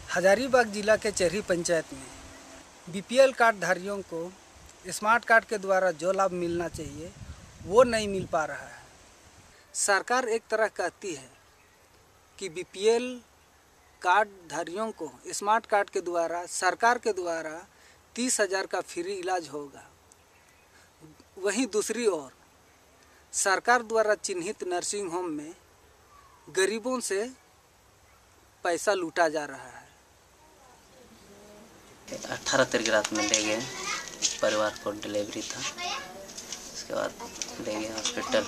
हजारीबाग जिला के चेरी पंचायत में बीपीएल कार्ड धारियों को स्मार्ट कार्ड के द्वारा जो लाभ मिलना चाहिए वो नहीं मिल पा रहा है। सरकार एक तरह कहती है कि बीपीएल कार्ड धारियों को स्मार्ट कार्ड के द्वारा सरकार के द्वारा 30,000 का फ्री इलाज होगा। वहीं दूसरी ओर सरकार द्वारा चिन्हित नर्सिंग होम में गरीबों से पैसा लूटा जा रहा है। 18 तारीख रात में ले गए, परिवार को डिलीवरी था। उसके बाद ले गए हॉस्पिटल।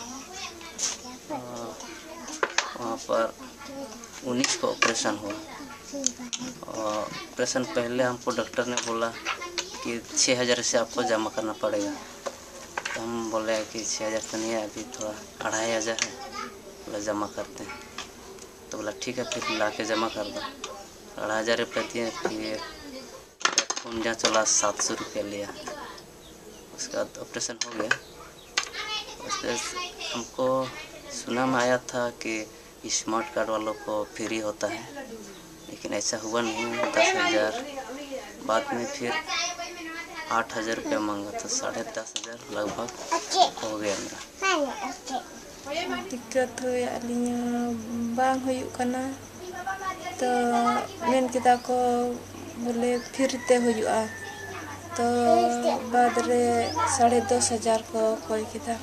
वहाँ पर 19 को ऑपरेशन हुआ। और ऑपरेशन पहले हमको डॉक्टर ने बोला कि 6,000 से आपको जमा करना पड़ेगा। तो हम बोले कि 6,000 तो नहीं है, अभी थोड़ा 2,500 है, बोला जमा करते हैं। तो बोला ठीक है, फिर ला के जमा कर दो। 2,500 रुपये दिए। फिर खून जाँच चला 700 रुपया लिया। उसके बाद ऑपरेशन हो गया। उसके हमको सुना में आया था कि स्मार्ट कार्ड वालों को फ्री होता है, लेकिन ऐसा हुआ नहीं। 10,000 बाद में फिर 8,000 रुपया मांगा, तो 10,500 लगभग हो गया मेरा। दिक्कत हुई बांग हुई कना तो मेन किता को बोले फिरते हुआ तो बाद रे 10,500 को कोई किता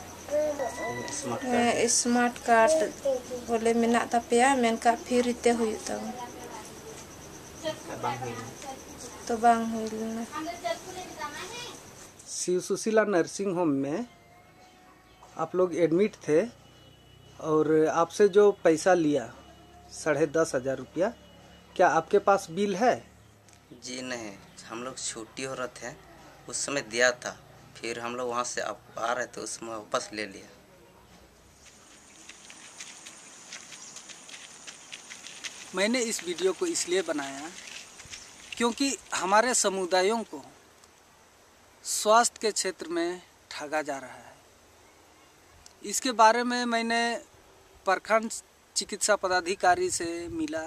स्मार्ट कार्ड बोले मेना तापेया मेन का फिरते हुई तो बांग हुई ना। शिव सुशीला नर्सिंग होम में आप लोग एडमिट थे और आपसे जो पैसा लिया 10,500 रुपया, क्या आपके पास बिल है? जी नहीं, हम लोग छुट्टी हो रहे थे उस समय दिया था। फिर हम लोग वहाँ से आ रहे थे, उस समय वापस ले लिया। मैंने इस वीडियो को इसलिए बनाया क्योंकि हमारे समुदायों को स्वास्थ्य के क्षेत्र में ठगा जा रहा है। इसके बारे में मैंने प्रखंड चिकित्सा पदाधिकारी से मिला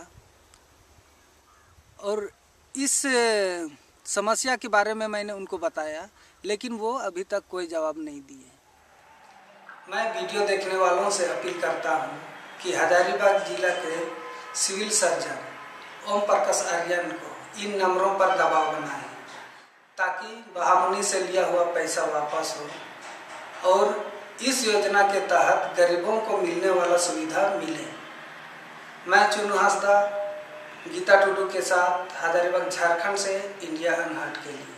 और इस समस्या के बारे में मैंने उनको बताया, लेकिन वो अभी तक कोई जवाब नहीं दिए। मैं वीडियो देखने वालों से अपील करता हूं कि हजारीबाग जिला के सिविल सर्जन ओम प्रकाश आर्यन को इन नंबरों पर दबाव बनाएं ताकि बहामुनी से लिया हुआ पैसा वापस हो और इस योजना के तहत गरीबों को मिलने वाला सुविधा मिले। मैं चुन्नू हांसदा गीता टुडू के साथ हजारीबाग झारखंड से इंडिया अनहट के लिए।